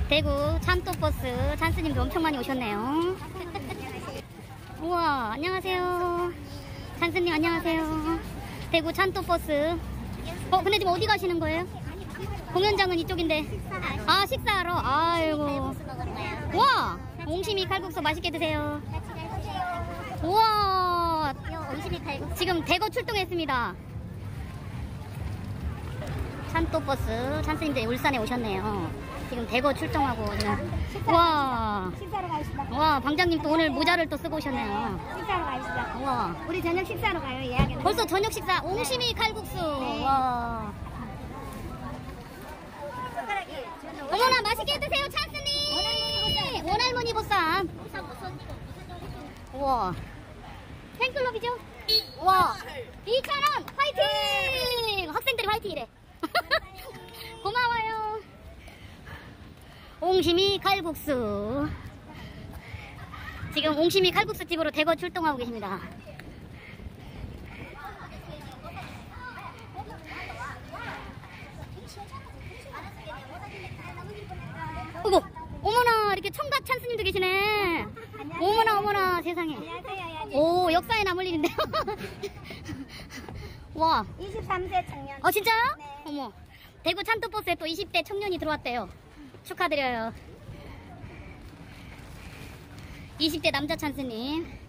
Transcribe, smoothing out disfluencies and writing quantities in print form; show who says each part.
Speaker 1: 대구 찬또버스 찬스님도 엄청 많이 오셨네요. 우와, 안녕하세요. 찬스님 안녕하세요. 대구 찬또버스. 근데 지금 어디 가시는 거예요? 공연장은 이쪽인데. 아, 식사하러? 아이고. 우와, 옹심이 칼국수 맛있게 드세요. 우와, 지금 대거 출동했습니다. 찬또버스 찬스님들이 울산에 오셨네요. 지금 대거 출동하고 지금. 와,
Speaker 2: 식사로 가시다.
Speaker 1: 와, 방장님 또 오늘 모자를 또 쓰고 오셨네요.
Speaker 2: 식사로 가시다.
Speaker 1: 와,
Speaker 2: 우리 저녁 식사로 가요. 예약은.
Speaker 1: 벌써 저녁 식사 옹심이 칼국수.
Speaker 2: 네.
Speaker 1: 와, 어머나 맛있게 드세요 찬스님. 원할머니 보쌈. 우와, 팬클럽이죠? 와, 2,000원 화이팅. 학생들이 화이팅이래. 고마워요. 옹심이 칼국수. 지금 옹심이 칼국수 집으로 대거 출동하고 계십니다. 어머, 어머나, 이렇게 청각 찬스님도 계시네. 어머나, 어머나, 세상에. 오, 역사에 남을 일인데요. 와.
Speaker 2: 23세 청년.
Speaker 1: 진짜요?
Speaker 2: 네.
Speaker 1: 어머, 대구 찬또버스에 또 20대 청년이 들어왔대요. 축하드려요. 20대 남자 찬스님.